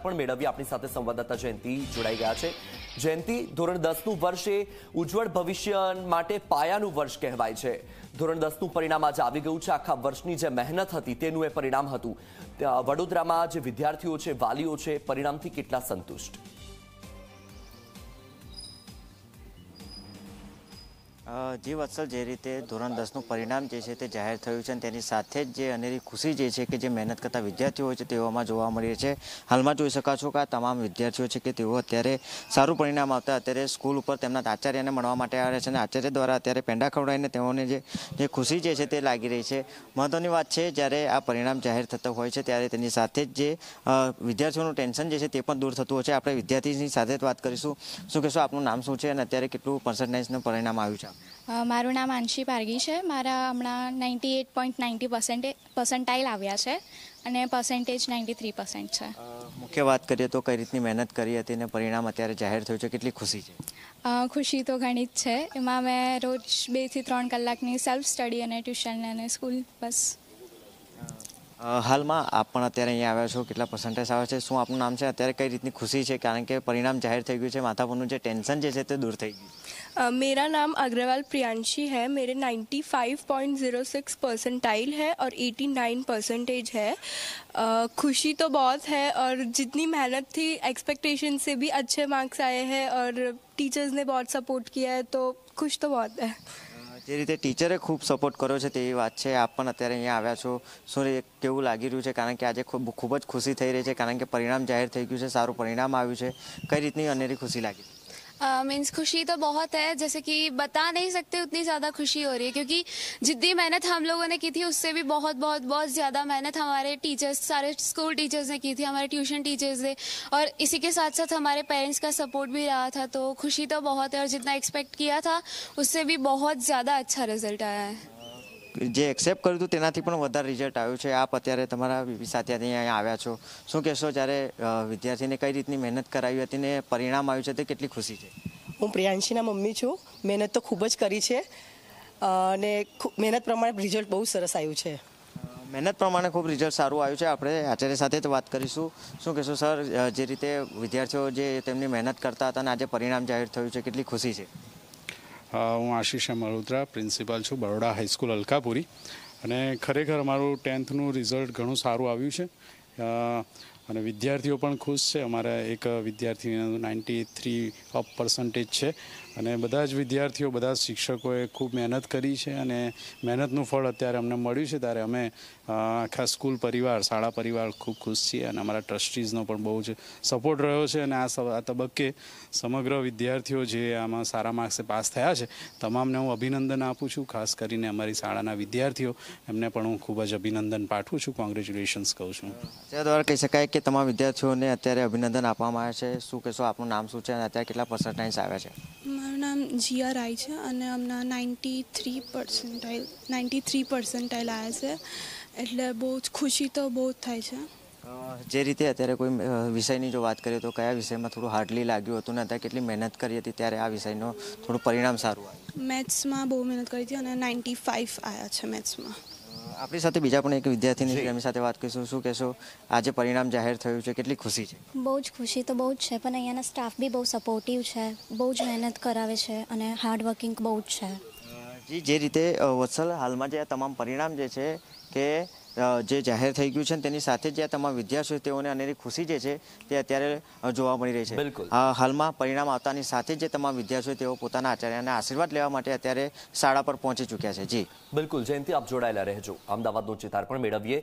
પણ મેળવીએ. આપણી સાથે સંવાદદાતા જયંતિ જોડાઈ ગયા છે. જયંતિ, ધોરણ 10નું વર્ષ એ ઉજ્જવળ ભવિષ્ય માટે પાયાનું વર્ષ કહેવાય છે. ધોરણ 10નું પરિણામ આજે આવી ગયું છે. આખા વર્ષની જે મહેનત હતી તેનું એ પરિણામ હતું. વડોદરામાં જે વિદ્યાર્થીઓ છે, વાલીઓ છે, પરિણામથી કેટલા સંતુષ્ટ? જી વત્સલ, જે રીતે ધોરણ 10નું પરિણામ જે છે તે જાહેર થયું છે અને તેની સાથે જ જે અનેરી ખુશી જે છે કે જે મહેનત કરતા વિદ્યાર્થીઓ હોય છે તેઓમાં જોવા મળી છે. હાલમાં જોઈ શકો છો કે આ તમામ વિદ્યાર્થીઓ છે કે તેઓ અત્યારે સારું પરિણામ આવતા અત્યારે સ્કૂલ ઉપર તેમના આચાર્યને મળવા માટે આવ્યા છે અને આચાર્ય દ્વારા અત્યારે પેંડા ખવડાવીને તેઓને જે ખુશી જે છે તે લાગી રહી છે. મહત્વની વાત છે, જ્યારે આ પરિણામ જાહેર થતું હોય છે ત્યારે તેની સાથે જ જે વિદ્યાર્થીઓનું ટેન્શન જે છે તે પણ દૂર થતું હોય છે. આપણે વિદ્યાર્થીની સાથે જ વાત કરીશું. શું કહેશો, આપનું નામ શું છે અને અત્યારે કેટલું પર્સન્ટેજનું પરિણામ આવ્યું છે? મારું નામ આંશી પારગી છે. મારા હમણાં 98.90% પર્સન્ટાઇલ આવ્યા છે અને પર્સન્ટેજ 93% છે. મુખ્ય વાત કરીએ તો કઈ રીતની મહેનત કરી હતી અને પરિણામ અત્યારે જાહેર થયું છે, કેટલી ખુશી છે? ખુશી તો ઘણી જ છે. એમાં મેં રોજ 2 થી 3 કલાકની સેલ્ફ સ્ટડી અને ટ્યુશન અને સ્કૂલ બસ. હાલમાં આપ પણ અત્યારે અહીંયા આવ્યા છો, કેટલા પર્સન્ટેજ આવે છે? શું આપનું નામ છે? અત્યારે કઈ રીતની ખુશી છે, કારણ કે પરિણામ જાહેર થઈ ગયું છે, માથા પરનું જે ટેન્શન જે છે તે દૂર થઈ ગયું? मेरा नाम अग्रवाल प्रियांशी है. मेरे 95.06 परसेंटाइल है और 89 परसेंटेज है. खुशी तो बहुत है और जितनी मेहनत थी एक्सपेक्टेशन से भी अच्छे मार्क्स आए हैं और टीचर्स ने बहुत सपोर्ट किया है, तो खुश तो बहुत है. જે રીતે ટીચરે ખૂબ સપોર્ટ કર્યો છે તેવી વાત છે. આપ પણ અત્યારે અહીંયા આવ્યા છો, શું કેવું લાગી રહ્યું છે? કારણ કે આજે ખૂબ જ ખુશી થઈ રહી છે, કારણ કે પરિણામ જાહેર થઈ ગયું છે, સારું પરિણામ આવ્યું છે. કઈ રીતની અનેરી ખુશી લાગી? मीन्स खुशी तो बहुत है, जैसे कि बता नहीं सकते उतनी ज़्यादा खुशी हो रही है, क्योंकि जितनी मेहनत हम लोगों ने की थी उससे भी बहुत बहुत बहुत ज़्यादा मेहनत हमारे टीचर्स, सारे स्कूल टीचर्स ने की थी, हमारे ट्यूशन टीचर्स ने, और इसी के साथ साथ हमारे पेरेंट्स का सपोर्ट भी रहा था. तो खुशी तो बहुत है और जितना एक्सपेक्ट किया था उससे भी बहुत ज़्यादा अच्छा रिजल्ट आया है. જે એક્સેપ્ટ કર્યું હતું તેનાથી પણ વધારે રિઝલ્ટ આવ્યું છે. આપ અત્યારે તમારા સાથે અહીંયા આવ્યા છો, શું કહેશો, જ્યારે વિદ્યાર્થીને કઈ રીતની મહેનત કરાવી હતી ને પરિણામ આવ્યું છે તે કેટલી ખુશી છે? હું પ્રિયાંશીના મમ્મી છું. મહેનત તો ખૂબ જ કરી છે અને મહેનત પ્રમાણે રિઝલ્ટ બહુ સરસ આવ્યું છે. મહેનત પ્રમાણે ખૂબ રિઝલ્ટ સારું આવ્યું છે. આપણે આચાર્ય સાથે જ વાત કરીશું. શું કહેશો સર, જે રીતે વિદ્યાર્થીઓ જે તેમની મહેનત કરતા હતા અને આજે પરિણામ જાહેર થયું છે, કેટલી ખુશી છે? હું આશીષ મલ્હોત્રા, પ્રિન્સિપાલ છું બરોડા હાઈસ્કૂલ અલકાપુરી, અને ખરેખર અમારું 10થનું રિઝલ્ટ ઘણું સારું આવ્યું છે અને વિદ્યાર્થીઓ પણ ખુશ છે. અમારા એક વિદ્યાર્થીનું 93% છે અને બધા જ વિદ્યાર્થીઓ, બધા શિક્ષકોએ ખૂબ મહેનત કરી છે અને મહેનતનું ફળ અત્યારે અમને મળ્યું છે. ત્યારે અમે આખા સ્કૂલ પરિવાર, શાળા પરિવાર ખૂબ ખુશ છીએ અને અમારા ટ્રસ્ટીઝનો પણ બહુ જ સપોર્ટ રહ્યો છે. અને આ તબક્કે સમગ્ર વિદ્યાર્થીઓ જે આમાં સારા માર્ક્સે પાસ થયા છે તમામને હું અભિનંદન આપું છું. ખાસ કરીને અમારી શાળાના વિદ્યાર્થીઓ, એમને પણ હું ખૂબ જ અભિનંદન પાઠવું છું, કોંગ્રેચ્યુલેશન્સ કહું છું. તે દ્વારા કહી શકાય કે તમામ વિદ્યાર્થીઓને અત્યારે અભિનંદન આપવામાં આવે છે. શું કહેશો, આપનું નામ શું છે અને અત્યારે કેટલા પર્સન્ટેજ આવ્યા છે? મારું નામ જીયા રાય છે અને હમણાં 93 પરસેન્ટાઇલ આવ્યા છે, એટલે બહુ જ ખુશી તો બહુ જ થાય છે. જે રીતે અત્યારે કોઈ વિષયની જો વાત કરીએ તો કયા વિષયમાં થોડું હાર્ડલી લાગ્યું હતું ને અત્યારે કેટલી મહેનત કરી હતી ત્યારે આ વિષયનું થોડું પરિણામ સારું આવ્યું? મેથ્સમાં બહુ મહેનત કરી હતી અને 95 આવ્યા છે મેથ્સમાં. આપણી સાથે બીજા પણ એક વિદ્યાર્થીની એમની સાથે વાત કરીશું. શું કહેશો, આજે પરિણામ જાહેર થયું છે, કેટલી ખુશી છે? બહુ જ ખુશી તો બહુ જ છે, પણ અહીંયાના સ્ટાફ બી બહુ સપોર્ટિવ છે, બહુ જ મહેનત કરાવે છે અને હાર્ડ વર્કિંગ બહુ જ છે. જી, જે રીતે વત્સલ, હાલમાં જે આ તમામ પરિણામ જે છે કે જે જાહેર થઈ ગયું છે તેની સાથે જ તમામ વિદ્યાર્થીઓ તેઓને અનેરી ખુશી જે છે તે અત્યારે જોવા મળી રહી છે. બિલકુલ. હાલમાં પરિણામ આવતાની સાથે જ તમામ વિદ્યાર્થીઓ તેઓ પોતાના આચાર્યને આશીર્વાદ લેવા માટે અત્યારે શાળા પર પહોંચી ચૂક્યા છે. જી બિલકુલ જયંતિ, આપ જોડાયેલા રહેજો. અમદાવાદનો ચિતાર પણ મેળવીએ.